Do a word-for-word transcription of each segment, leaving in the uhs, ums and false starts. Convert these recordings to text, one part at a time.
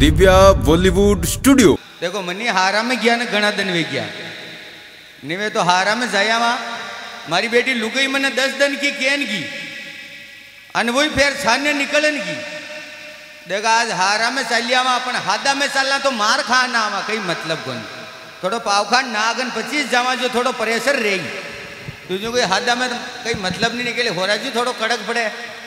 Divya Bollywood studio. देखो मनी हारा में गया ने घना दिन वे गया निवे तो हारा में जाया वहाँ मारी बेटी लुगई मैंने दस दिन की केन की अन वही फिर छाने निकलन की। देखा आज हारा में चलिया वहाँ अपन हादा में चलना तो मार खाना वहाँ कहीं मतलब कौन थोड़ो पाव खान नागन पच्चीस जावा जो थोड़ो प्रेशर रहेगी तुझे कोई हादा में कहीं मतलब नहीं निकले हो रहा जी थोड़ो कड़क पड़े।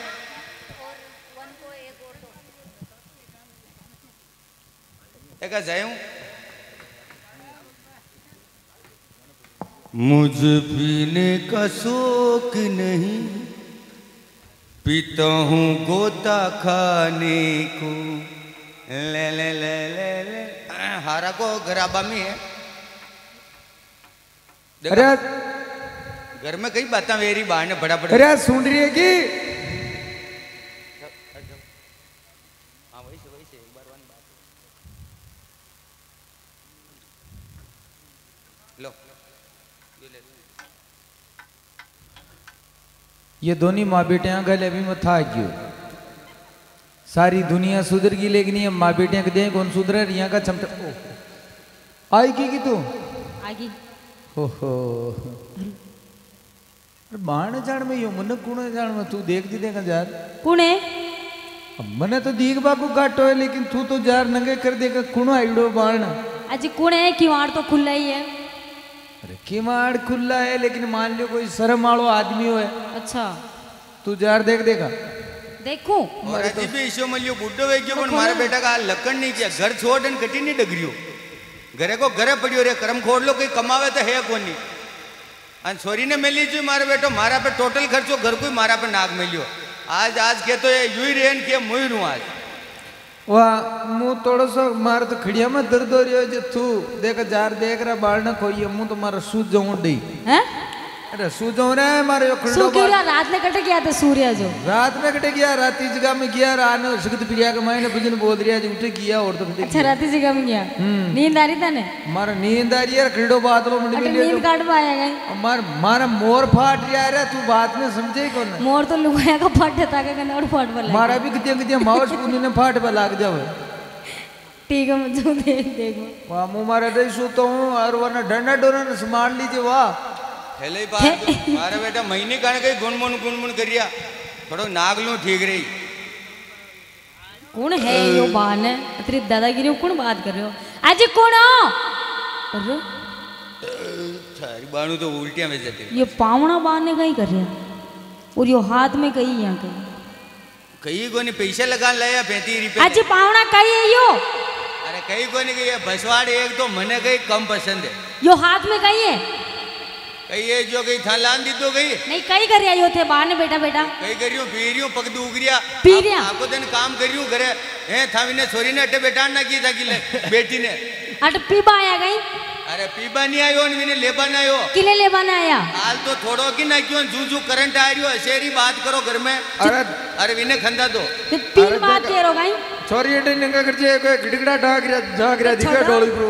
देखा जाऊं मुझ पीने का शौक नहीं पीता हूँ गोता खाने को ले ले ले ले ले हारा को गराबा में है। अरे घर में कई बातें मेरी बाहर ने बड़ा बड़ा अरे सुन रही है कि हाँ वही से वही से एक बार वन बात लो ये ले ये दोनों माँ बेटियां गले अभी मत था क्यों सारी दुनिया सुधर गई लेकिन ये माँ बेटियां के दे कौन सुधर है यहाँ का चमचा आएगी कि तू आएगी हो हो बाण जान में यो मन कुण जान में तू देख दी देगा यार कुणे मने तो दीख बाकू काटो है लेकिन तू तो जार नंगे कर देगा कुण आइडो बाण आज कुणे किवाड़ तो खुला ही है। अरे किवाड़ खुला है लेकिन मान लो कोई शर्म वालो आदमी हो है। अच्छा तू जार देख देगा देखो और अजी भी इशो मलियो बुड्ढो वे क्यों मारा बेटा का लकड़ नहीं किया घर छोड़ न कटी नहीं डगरियो घरे को घरे पड़ियो रे कर्म खोड़ लो कोई कमावे तो है कोनी अन छोरी ने मिली जो मारे बेटो मारा पे टोटल खर्चो घर को मारा पे नाग मिलियो आज आज के तो ये यूं ही रेन के मुई रू आज वाह मुँह थोड़ा सा मार तो खड़िया में दर्द हो रही है जो तू देख जार देख रहा बाढ़ ना खोई मुँह तो मारा सूझ जाऊं डी हैं अरे सूझ जाऊं रे मारे यो खड़ो सूर्य रात में कट गया था सूर्य जो रात में कटे गया राती जगह में गया राने सुगत प्रिया के मायने भजन बोल रिया जो उठे गया और तो अच्छा राती जगह में गया नींद आ रही था ने मारा नींद आ रही है खड़ो बादलों में अरे नींद काट पाया गई मार मारा मोर फाट रहा है तू बात में समझे कौन मोर तो लुगाया का फाट था के कने और फाट पर मारा भी कितने कितने माउस पुनी ने फाट पर लाग जावे ठीक है मुझे देख देखो वाह मुंह मारा दे सो तो और वरना डंडा डोरा ने संभाल लीजिए वाह हेले बात मारा बेटा महीने काने कई गुनमुन गुनमुन करिया थोड़ो नागलू ठीक रही कौन है यो बहाने तेरी दादागिरी कौन बात कर रहे हो आज कौन हो अरे थारी बाणू तो उल्टियां में जाती ये पावना बहाने कहीं कर रहे हैं और यो हाथ में कहीं यहाँ कहीं कहीं को नहीं पैसे लगा लाया पैंतीस रुपये आज पावना कहीं है यो अरे कहीं को नहीं गई भसवाड़ एक तो मने कहीं कम पसंद है यो हाथ में कहीं है कहीं ये जो कहीं था लान दी तो गई नहीं कहीं कर रही हो थे बाहर ने बेटा बेटा कहीं कर रही हूँ पी रही हूँ पग दूगरिया पी रिया आपको दिन काम कर रही हूँ घरे हैं था मैंने छोरी ने अट्टे बैठा ना की था कि बेटी ने अट पीबा आया गई अरे पीबा नहीं आयो मैंने लेबा ना आयो किले लेबा ना आया हाल तो थोड़ो की ना क्यों जू जू करंट आ रही हो ऐसे बात करो घर में अरे अरे विने खंदा दो पीन बात कह रो गई सॉरी अटे नंगा कर जे कोई गिड़गिड़ा ढाक रिया झाक रिया दिखा डोली प्रो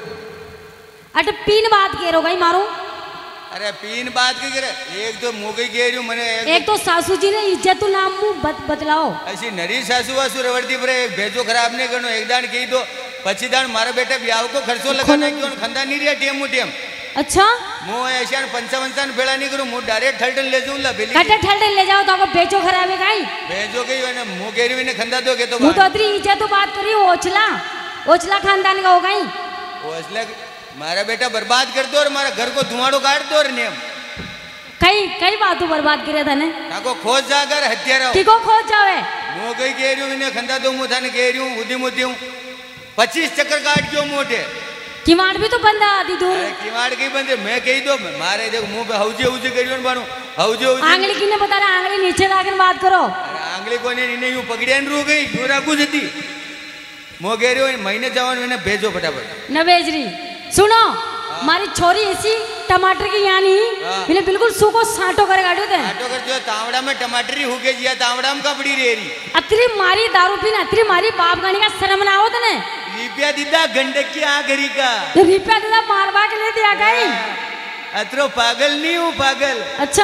अट पीन बात कह रो गई मारो अरे पीन बात की करे एक तो मुगई कह रही हूँ मैंने एक, एक तो सासू जी ने इज्जत तो नाम मुंह बत, बतलाओ ऐसी नरी सासू वासू रवड़ती पर एक भेजो खराब नहीं करनो एक दान की तो पच्चीस दान मारा बेटा ब्याह को खर्चो लगाना क्यों खंदा नहीं रिया टेम टेम अच्छा मो ऐसा पंचावन बेड़ा नहीं करूँ मुँह डायरेक्ट ठल्टन ले जाऊँ ला बेली कटे ठल्टन ले जाओ तो आपको बेचो खराब है गाई भेजो गई मैंने मुँह कह रही मैंने खंदा दोगे तो मुँह तो अतरी इज्जत तो बात करी ओछला ओछला खानदान का हो गई ओछला मारा बेटा बर्बाद कर दो और हमारा घर को धुआड़ो काट दो और नियम कई कई बातों बर्बाद करे था ने ताको खोज जाकर हत्यारा की को खोज जावे मो गई कह रही हूँ मैंने खंदा दो मुँह थाने कह रही हूँ उदी मुद्दी हूँ पच्चीस चक्कर काट क्यों मोटे किवाड़ भी तो बंदा आदि दूर किवाड़ की बंदे मैं कही दो मारे देखो मुंह पे हौजे हौजे करियो न बानू हौजे हौजे आंगली किने बता रहा आंगली नीचे लाकर बात करो अरे आंगली को नहीं नहीं यूं पकड़िया न रू गई यूं राखू जती मो कह रही हूँ महीने जवान मैंने भेजो फटाफट न भेज रही सुनो हमारी छोरी ऐसी टमाटर की यानी मैंने बिल्कुल सूखो साटो कर गाड़ियो थे साटो कर जो तावड़ा में टमाटर ही हुके जिया तावड़ा में कपड़ी रे रही अतरी मारी दारू पीना अतरी मारी बाप गानी का शर्म ना हो तने रिपिया दीदा गंडक की आगरी का रिपिया दीदा मारवा के लिए दिया गई अतरो पागल नहीं हूँ पागल अच्छा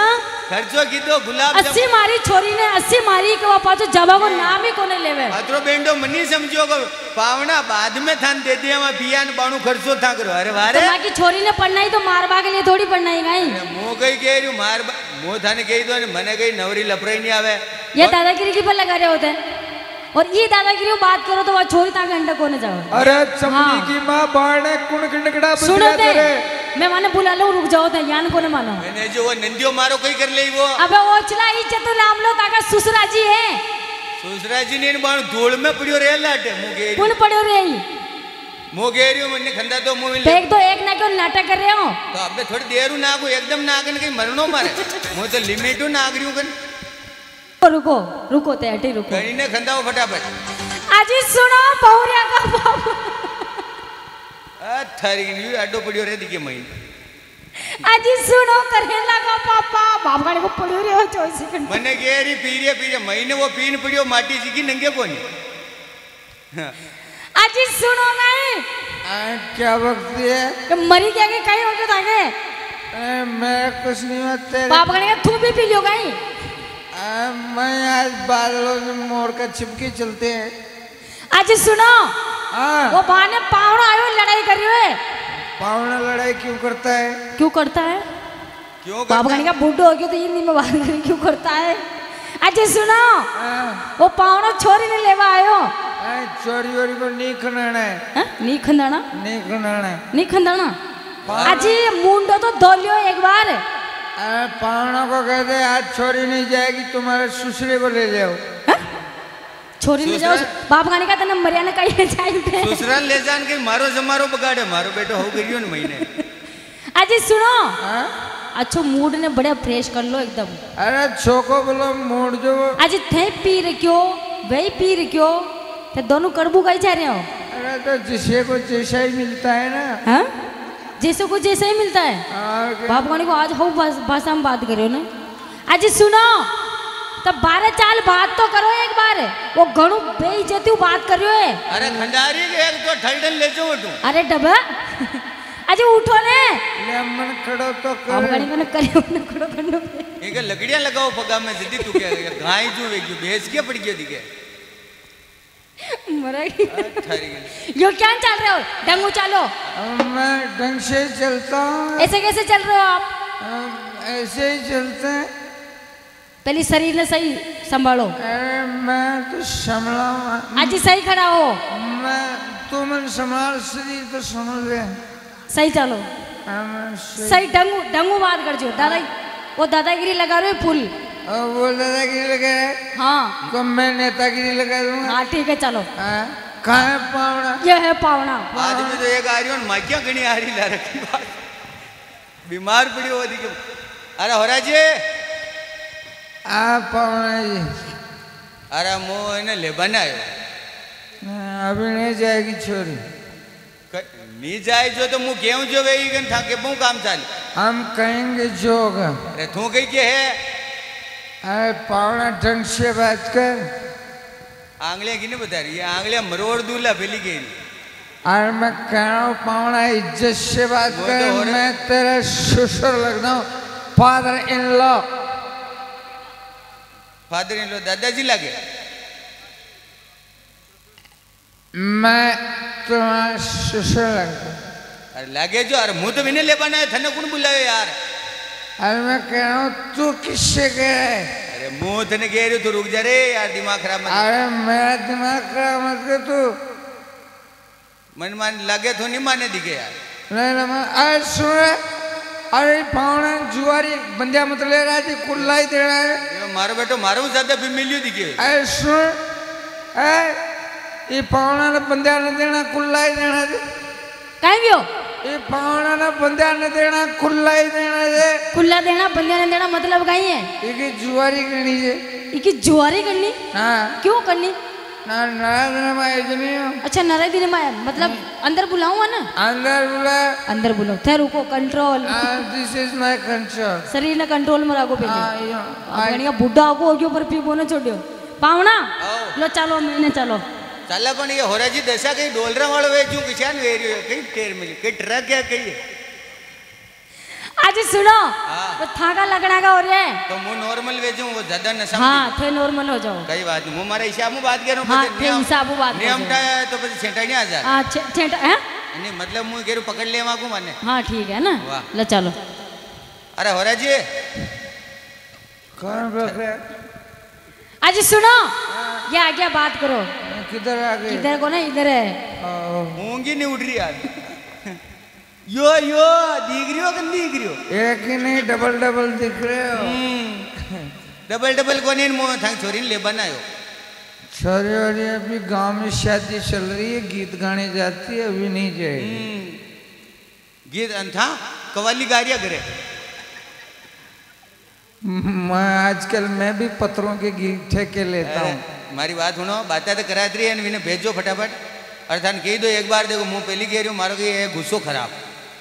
खर्चो कीधो गुलाब अस्सी मारी छोरी ने अस्सी मारी के वो पाछो जवा को नाम ही कोने लेवे अतरो बेंडो मनी समझो को पावना बाद में थान दे दिया मा बियान बाणु खर्चो था करो अरे वारे तो मां की छोरी ने पढ़नाई तो मारबा के लिए थोड़ी पढ़नाई गई मो गई कह रही मार मो थाने कही तो मने गई नवरी लपराई नहीं आवे ये दादागिरी की पर लगा रहे होते हैं और ये दादागिरी बात करो तो वह छोरी ताके अंडा कोने जाओ अरे चमनी हाँ। की माँ बाणे कुण किंडकड़ा सुनो ते मैं माने बुला लो रुक जाओ ते यान कोने मानो मैंने जो वो नंदियो मारो कहीं कर ले वो अबे वो चला इज्जत तो नाम लो ताका ससुरा जी है ससुरा जी ने बाण धूल में पड़ियो रे लाटे मु गेरी पुन पड़ो रे मो गेरी मने खंदा तो मु मिल एक तो एक ना क्यों नाटक कर रहे हो तो अबे थोड़ी देर ना को एकदम नागन कहीं मरनो मारे मु तो लिमिट नागरियों कन रुको रुको ते हटे रुको गणी ने खंदाओ फटाफट आज सुनो बहुरिया का बाबू आ थारी नी अड्डो पड़ियो रे दिखे मई आज सुनो करेला का पापा बाप गाड़ी को पड़ियो रे हो चौबीस सेकंड मने गेरी पीरे पीरे महीने वो पीन पड़ियो माटी जी की नंगे कोनी आज सुनो नहीं क्या वक्त है मरी क्या के कहीं हो गए ताके मैं कुछ नहीं मत तेरे बाप गाड़ी का तू भी पी लियो गई मैं आज बादलों से मोड़ कर छिपके चलते हैं आज सुनो हाँ वो बहाने पावड़ा आयो लड़ाई कर रही है पावना लड़ाई क्यों करता है क्यों करता है क्यों बाप गाड़ी का बुड्ढो हो गया तो ये नहीं में बात करी क्यों करता है आज सुनो वो पावड़ा छोरी ने लेवा आयो चोरी वोरी को नहीं खनाना है हाँ? नहीं खंदाना नहीं खनाना है नहीं खंदाना आज मुंडो तो धो लियो एक बार पावना को कहते आज छोरी नहीं जाएगी तुम्हारे ससुरे को ले जाओ छोरी ले जाओ बाप गाने का तना मरियाना कहीं जाए ससुराल ले जान के मारो जमारो बगाड़े मारो बेटो हो गई न महीने आज सुनो अच्छो मूड ने बढ़िया फ्रेश कर लो एकदम अरे छोको बोलो मूड जो आज थे पी रहे क्यों वही पी रहे क्यों ते दोनों करबू कहीं जा रहे हो अरे तो जिसे को जैसा ही मिलता है ना हाँ जैसे को जैसा ही मिलता है और बाप गाने को आज हो भाषा में बात करो ना आज सुनो तब बारह चाल बात तो करो एक बार वो घणु बेइज्जती बात कर रहे हो अरे खंडारी के एक तो ठंडन ले जाओ तू अरे डबा आज उठो ने ले मन खड़ो तो आप कर गाड़ी को न करियो न खड़ो खंडो एक लकड़ियां लगाओ पगा में दीदी तू क्या गाय जो वेगी बेच के पड़ गया दिखे मरा थारी यो क्या चल रहे हो डंगू चालो मैं ढंग से चलता हूँ ऐसे कैसे चल रहे हो आप ऐसे ही चलते हैं पहले शरीर ने सही संभालो अरे मैं तो संभला आज ही सही खड़ा हो मैं तू मन संभाल शरीर तो संभल गए सही चलो मैं सही- सही डंगू डंगू बात कर जो दादा वो दादागिरी लगा रहे हो फुल और वो दादागिरी लगा है हाँ तो मैं नेतागिरी लगा दूंगा हाँ ठीक है चलो हाँ, कहाँ है पावड़ा ये है पावना आदमी तो एक आ रही हो माकियां गणी आ रही ला रखी बात बीमार पड़ी हो दिखे अरे होरा जी आ पावड़ा जी अरे मो ने ले बनायो नहीं, अभी नहीं जाएगी छोरी नी जाए जो तो मु केऊ जो वे गन था के बहु काम चाल हम कहेंगे जो होगा अरे तू कही के है अरे पावड़ा ढंग से बात कर आंगलियां की नहीं बता रही ये आंगलियां मरोड़ दूल्हा फैली गई अरे मैं कह रहा हूँ पावड़ा इज्जत से बात वो कर तो हो रहा- मैं तेरा ससुर लगता हूँ father in law father in law दादाजी लगे मैं तुम्हारा ससुर लगता हूँ अरे लगे जो अरे मुंह तो भी नहीं ले बनाया थने कौन बुलायो यार अरे मैं कह रहा हूँ तू किससे कह रहा है अरे मुंह थने कह रही तो रुक जा रे यार दिमाग खराब मत अरे मेरा दिमाग खराब मत कर तू मन मान लगे तो नहीं माने दिखे यार नहीं ना मैं अरे सुन रहे अरे पावड़ा जुआरी बंदिया मत ले रहा थी कुल्ला ही दे रहा है ये मारो बेटो मारो ज्यादा भी मिलियो दिखे अरे सुन अरे ये पावड़ा ने बंदिया ने देना कुल्ला ही देना दे कहीं भी हो ये पावड़ा ने बंदिया ने देना कुल्ला ही देना दे खुला देना बंदिया ने देना मतलब कहीं है ये जुआरी करनी है इकी जुआरी करनी हाँ क्यों करनी ना नाराज मैं इतनी हूँ अच्छा नरे दिन में मतलब अंदर बुलाऊंगा ना अंदर बोला अंदर बुलाओ थे रुको control this is my control शरीर ने कंट्रोल में रखो पहले आई गणिया बुढ़ा को होगी पर पी बोने छोड़ियो पावना आओ। लो चलो मैंने चलो चला पण ये होरा जी दशा कहीं डोलरा वालों वे क्यों किसान वे रही है कहीं टेर मिली कहीं ट्रक क्या कहीं आज सुनो हाँ। वो थाका लगना का हो रहा है तो मुँह नॉर्मल भेजूं वो ज्यादा नशा हाँ थे नॉर्मल हो जाओ कई बात नहीं मुँह मारा हिसाब में बात कर रहा हूँ हाँ પછી थे નિયમ- हिसाब बात નિયમ ટાય તો પછી છેંટાઈ નહીં આજાર हाँ छे- छेंटा हैं नहीं मतलब मुँह घेरू पकड़ ले माकू माने हाँ ठीक है ना वाह। लो चलो अरे हो जी कौन पकड़े? आज सुनो ये आ गया बात करो किधर आ गए? इधर को ना इधर है आओ। मूंगी नहीं उड़ रही यार यो यो दिख रही हो कि नहीं दिख रही हो एक ही नहीं डबल डबल दिख रहे हो। डबल डबल को नहीं मुँह थांग छोरी ले बनायो छोरी और अभी गांव में शादी चल रही है गीत गाने जाती है अभी नहीं जाएगी। गीत था कवाली गारिया करे मैं आजकल मैं भी पत्रों के गीत ठेके लेता हूँ। मारी बात सुनो बातें तो करा रही है इन्हें भेजो फटाफट अर्थात कही दो एक बार देखो मुंह पहली कह रही हूँ मारो कि ये गुस्सो खराब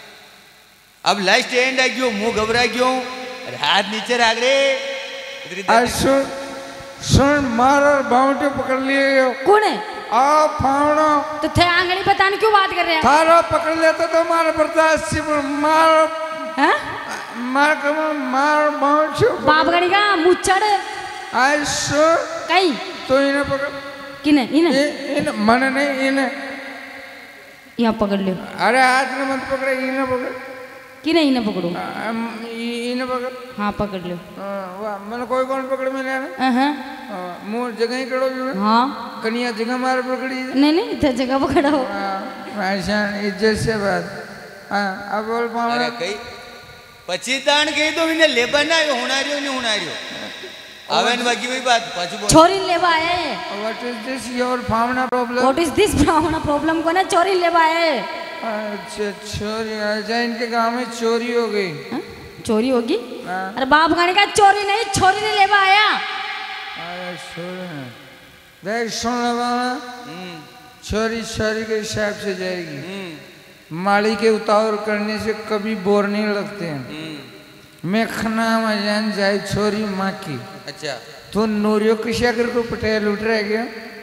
अब लास्ट एंड आ गयो मुंह घबरा गयो अरे हाथ नीचे रख रे आज सुन सुन मारो बाउंटे पकड़ लिए हो। कौन है आओ फावड़ो तो थे आंगली बताने क्यों बात कर रहे हैं थारो पकड़ लेते तो मारो बर्दाश्त मारो हैं मार कम मारो बाउंटे बाप गणी का मुचड़ आज सुन कहीं तो इन्हें पकड़ किने इने इ- इन मन नहीं इन्हें यहाँ पकड़ लो अरे हाथ में मत पकड़े इन्हें पकड़ किने इने पकड़ो अम, इ- इन्हें पकड़ हाँ पकड़ लो हाँ, वाह मैंने कोई कौन पकड़ मिले ना हाँ हाँ, मुंह जगह ही करो जो हाँ कनिया जगह मार पकड़ी नहीं नहीं इधर जगह पकड़ा हो ऐसा इज्जत से बात हाँ अब बोल अरे पाओ कई પછી તાણ કહી દો એને લેબા ના આવ્યો હુણાર્યો ને હુણાર્યો હવે ને બાકી વही बात પાછું બોલ छोरी लेवा आया है व्हाट इज दिस योर फावना problem what is this problem को ना चोरी लेवा आया है अच्छा चोरी अच्छा इनके गांव में चोरी हो गई हाँ? चोरी होगी हाँ। अरे बाप गाने का चोरी नहीं छोरी ने लेवा आया अरे छोरी देख सुन लगाना चोरी चोरी के हिसाब से जाएगी माली के उतावर करने से कभी बोर नहीं लगते हैं मैं खना मजान जाए छोरी माँ की अच्छा तो नूरियो किशाकर को पटेल उठ रह गया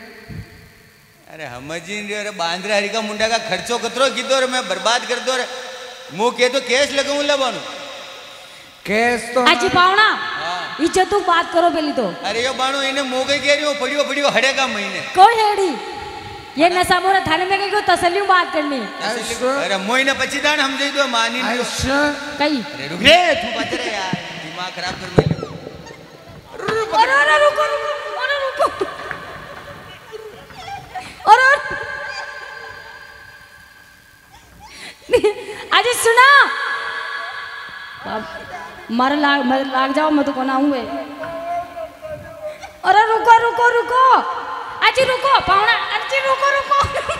अरे हमजी ने अरे बांद्रा हरी का मुंडा का खर्चो कतरो कीधो रे मैं बर्बाद कर दो रे मु के तो केस लगाऊं लबानु केस तो आज पावना हाँ। इज्जत तू बात करो पहली तो अरे यो बाणो इने मोगे कह रही हो पड़ियो पड़ियो हड़ेगा महीने कोई हेड़ी ये नशा मोरा थाने में गई को तसल्ली बात करनी अरे मोइने पची दान हम जई दो मानी लो ऐसा कहीं अरे रुक रे तू बच रे यार दिमाग खराब कर मेरे अरे अरे रुको रुको अरे रुको अरे आज सुना मर लाग मर लाग जाओ मैं तो कौन आऊँ अरे रुको रुको रुको अजी रुको पावना अजी रुको रुको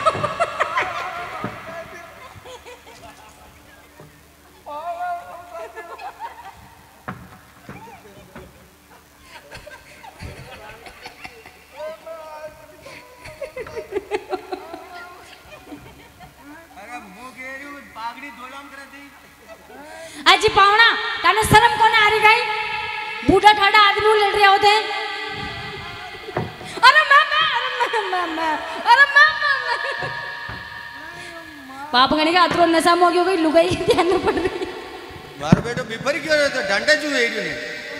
अरे मु कह रही हूं पागड़ी धोलाम कर दी अजी पावना तने शर्म कोने आ रही गई बूढ़ा ठाडा आदमी लड़ रहे होते हैं अरे मामा अरे मामा अरे मामा पाप गणी का अतरो नशा मो गयो गई लुगाई ध्यान में पड़ रही मारो बेटो बिफर क्यों रहे तो डंडा चू एरियो ने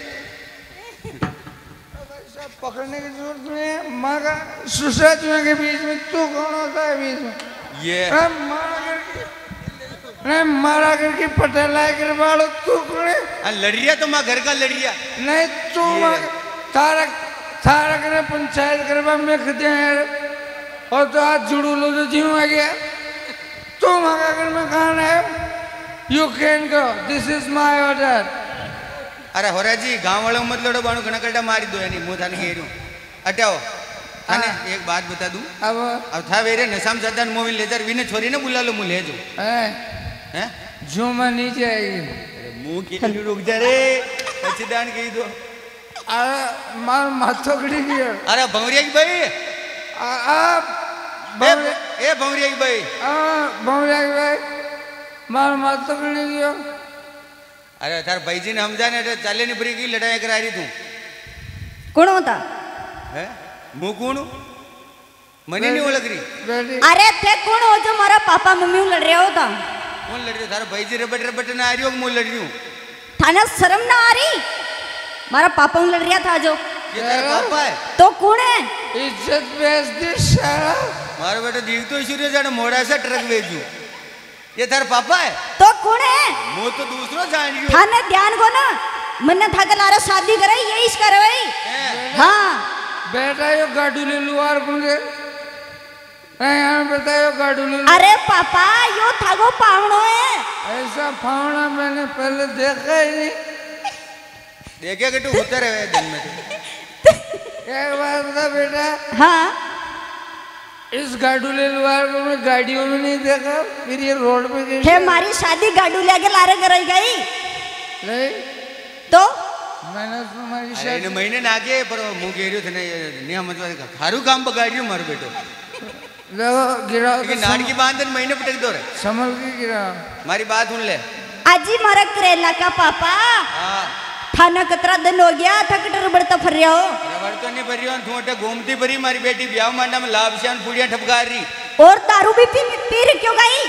सब पकड़ने की जरूरत नहीं है माँ का सुसरा चुहा के बीच में तू कौन होता है बीच में ये अरे मारा करके अरे मारा करके पटेला कर वालो तू कौन है आ लड़िया तो मां घर का लड़िया नहीं तू माँ तारक तारक ने पंचायत करवा में खते हैं और तो आज जुड़ू लो तो जीव आ गया तू माँ का घर में कहाँ है you can go this is my order अरे होरा जी गांव वालों मत लड़ो बाणू घना कल्टा मारी दो यानी मुंह थाने कह रही हूं हटाओ थाने एक बात बता दूं अब अब था वेरे नशाम सद्दान मोबाइल लेकर विने छोरी ने बुला लो मु ले जो है हैं झूमा नहीं जाएगी अरे मुंह की रुक जा रे પછી દાન કહી દો अरे मार माथो कड़ी गया अरे भंवरिया की भाई आ आ ए बावरे ए भंवरिया की भाई आ बावरे भाई मार माथो कड़ी गया अरे थार भाई जी ने समझाने अरे चाले नहीं पड़ी की लड़ाई करा रही तू कौन होता हैं मुंह कौन मने नहीं ओळख रही बेटी अरे थे कौन हो जो मारा पापा मम्मी लड़ रहे होता कौन लड़ रही थारा भाई जी रबट रबट ना आ रही हो मुंह लड़ रही हूं थाना शर्म ना आ रही? मारा पापा लड़ रहा था जो। ये तेरा पापा है? तो कौन है? इज्जत बेच दी साला। मारो बेटा देख तो इसी जाने मोड़ा सा ट्रक भेजू। ये तेरा पापा है? तो कौन है? वो तो दूसरो जान रही हो। थाने ध्यान को ना मन्ना था के लारा शादी करे यही इस करे भाई। हाँ बेटा यो गाडू ले लुआर कुंगे यहाँ बतायो गाडू ले। अरे पापा यो थागो पावनो है। ऐसा फावड़ा मैंने पहले देखा ही नहीं। देखे कि तू होते रहे दिन में। एक बात बता बेटा। हाँ इस गाडू ले लुआर को मैं गाड़ियों में नहीं देखा, फिर ये रोड पे कैसे? है हमारी शादी गाडू लेके लारे कराई गई। नहीं तो मैंने तुम्हारी अरे शादी इन महीने ना के पर मुंह घेरियो थे नहीं नहीं हम मतलब खारू काम बगाड़ियो मारो बेटो। देखो गिरा लेकिन नाड़ की बांधन महीने पटक दो रे। संभल के गिरा। हमारी बात सुन ले। आजी मारा करेला का पापा हाँ थाना कतरा दिन हो गया था कटर बड़ता फर रहा हो। रबड़ तो नहीं भरी तू अटे घूमती भरी मारी बेटी ब्याह मांडा में लाभ श्यान पुड़िया ठपका रही। और दारू भी पी पी रही क्यों गई?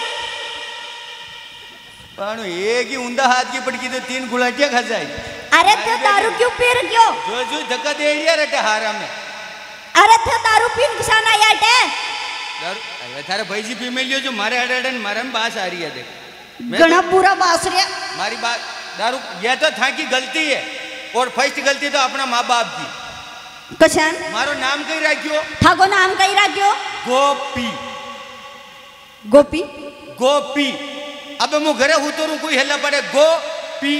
पानो एक ही उंदा हाथ की पटकी तो तीन गुलाटियां खा जाए। अरे थे दारू क्यों पी रही क्यों? जो जो धक्का दे रही है रटे हारा में। अरे थे दारू पीन किसान आया टे। दारू अरे थारे भाई जी पी में लियो जो मारे अड़न मारे में बास आ रही है देख। गणा बुरा बास रिया। मारी बात दारू यह तो था की गलती है और फर्स्ट गलती तो अपना माँ बाप की। कशान मारो नाम कहीं रखियो। थागो नाम कहीं रखियो? गोपी। गोपी गोपी। अब मु घरे उतरू कोई हल्ला पड़े गोपी।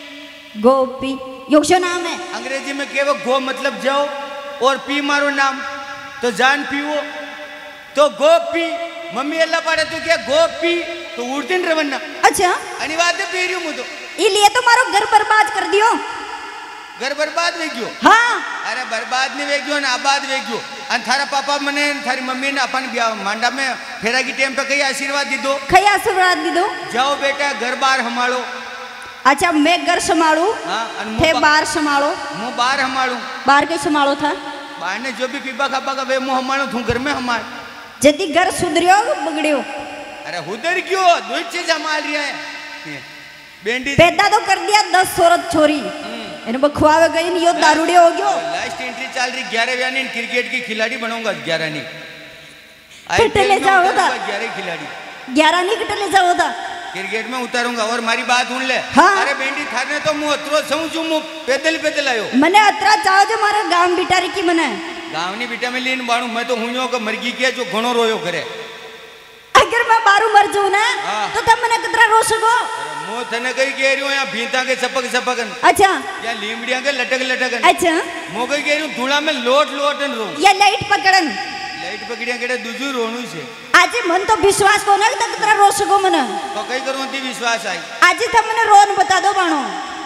गोपी योशो नाम है। अंग्रेजी में केवल गो मतलब जाओ और पी मारो नाम तो जान पीओ तो गोपी। मम्मी अल्लाह पड़े तो क्या गोपी तो उड़तीन रवन्ना। अच्छा अनिवार्य पी रही हूँ तो इसलिए तो मारो घर बर्बाद कर दियो। घर बर्बाद वे क्यों? हाँ अरे बर्बाद नहीं वे क्यों ना आबाद वे क्यों? अन थारा पापा मने थारी मम्मी ने अपन ब्याह मांडा में फेरा की टाइम पे कई आशीर्वाद दी दो। कई आशीर्वाद दी दो? जाओ बेटा घर बार हमारो। अच्छा मैं घर संभालू हाँ थे बाहर संभालो। मुँह बाहर हमारू। बाहर के संभालो था? बाहर ने जो भी पीपा खापा का वे मुँह हमारो तू घर में हमार। जल्दी घर सुधरियो बगड़ियो। अरे उधर क्यों दो चीज हमार रही है। बेंडी पैदा तो कर दिया दस औरत छोरी इन बखवावे गई नहीं यो दारूड़े हो गयो। लास्ट एंट्री चल रही ग्यारह यानी क्रिकेट की खिलाड़ी बनूंगा ग्यारह नहीं। कितने ले जाओ था? ग्यारह खिलाड़ी। ग्यारह नहीं कितने ले जाओ था? क्रिकेट में उतारूंगा और मारी बात सुन ले। हाँ? अरे बेंडी थाने तो मुँह अतरो समझू मुँह पैदल पैदल आयो। मने अतरा चाहो जो मारे गांव बिटारी की मने गाँव नहीं बिटा में लीन बाणू मैं तो हुई का मरगी किया जो घणो रोयो करे। अगर मैं बारू मर जाऊं ना हाँ। तो तब मने कितना रो सको? मुँह थने कही कह रही हूँ यहाँ भीता के सपक सपकन अच्छा या लीमड़िया के लटक लटकन। अच्छा मुँह कही कह रही हूँ धूला में लोट लोटन रो। या लाइट पकड़न लाइट पकड़िया केड़े दूजू रोणू से। आज मन तो विश्वास को ना कि तक कितना रो सको मने तो कई करूँ थी विश्वास आई। आज तब मने रोन बता दो बाणो।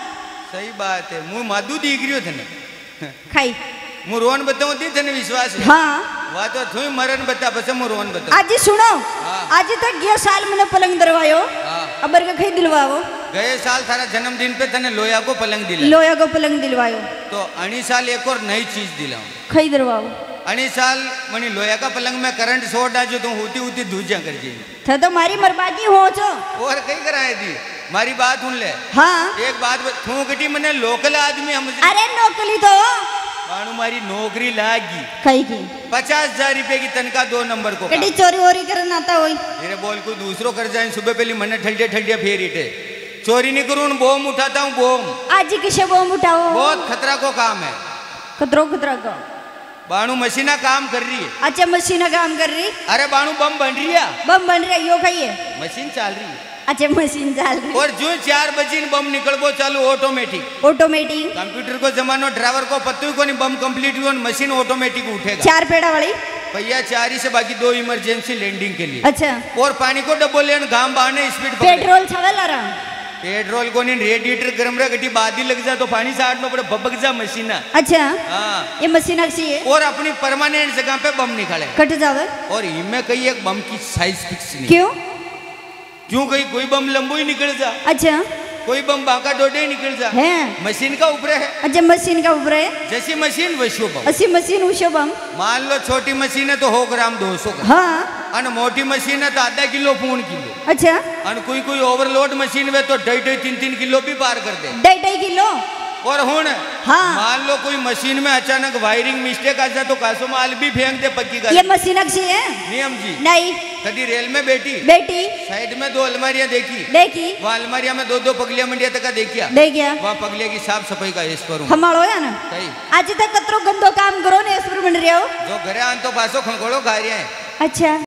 सही बात है मुँह माधु दीख रही हो थने खाई मु रोन बताऊं थी थने विश्वास है। हाँ वा तो थुई मरन बता बस मु रोन बता। आज सुनो हाँ। आज तक गया साल मैंने पलंग दरवायो हाँ। अबर का खई दिलवाओ। गए साल थारा जन्मदिन पे तने लोया को पलंग दिला लोया को पलंग दिलवायो तो अणी साल एक और नई चीज दिलाऊं। खई दरवाओ अणी साल मनी लोया का पलंग में करंट शॉर्ट डाजो तो होती होती दूजा कर जी थे तो मारी मरबादी हो छो और कई कराए दी। मारी बात सुन ले। हाँ एक बात थू कटी मने लोकल आदमी हम अरे नौकरी तो बाणू मारी नौकरी लागी कई की पचास हजार रुपए की तनख्वाह दो नंबर को कटी चोरी वोरी करना आता होई। मेरे बोल को दूसरो कर जाए सुबह पहले मने ठंडे ठंडे फेर इटे चोरी नहीं करूँ बोम उठाता हूँ बोम। आज ही किसे बोम उठाओ? बहुत खतरा को काम है। खतरो खतरा को बाणू मशीना काम कर रही है। अच्छा मशीन काम कर रही? अरे बाणू बम बन रही है। बम बन रही यो खाइए मशीन चल रही है। अच्छा मशीन चल रही और जो चार बजे बम निकलबो चालू ऑटोमेटिक। ऑटोमेटिक कंप्यूटर को जमानो ड्राइवर को पत्तू को नहीं बम कंप्लीट हुआ मशीन ऑटोमेटिक उठेगा। चार पेड़ा वाली भैया चार ही से बाकी दो इमरजेंसी लैंडिंग के लिए। अच्छा और पानी को डब्बो लेन घाम बहाने स्पीड पेट्रोल छवल रहा पेट्रोल को नहीं रेडिएटर गर्म रहा गटी बादी लग जा तो पानी से आटनो पड़े बबक जा मशीना। अच्छा हाँ ये मशीन अच्छी है और अपनी परमानेंट जगह पे बम निकाले कट जावे। और इनमें कई एक बम की साइज फिक्स नहीं। क्यों क्यों कहीं कोई बम लंबो ही निकल जा अच्छा कोई बम बांका डोडे ही निकल जा है मशीन का ऊपर है। अच्छा मशीन का ऊपर है जैसी मशीन वैसो बम। अच्छी मशीन उशो बम मान लो छोटी मशीन है तो हो ग्राम दो सौ का हाँ और मोटी मशीन है तो आधा किलो पौन किलो। अच्छा और कोई कोई ओवरलोड मशीन में तो ढाई ढाई तीन तीन किलो भी पार कर दे। ढाई ढाई किलो। और हुन हाँ। मान लो कोई मशीन में अचानक वायरिंग मिस्टेक आ जाए तो कासो माल भी फेंक दे पक्की गाड़ी। ये मशीन अच्छी है? नियम जी नहीं। कभी रेल में बैठी बेटी साइड में दो अलमारियां देखी देखी वहाँ अलमारिया में दो दो पगलिया मंडिया तक देखिया देखिया वहाँ पगलिया की साफ सफाई का इस करूँ हमारो है ना सही आज तक कतरो गंदो काम करो ने इस पर बन रहे हो जो घरे आन तो पासो खंगोड़ो खा रहे हैं। अच्छा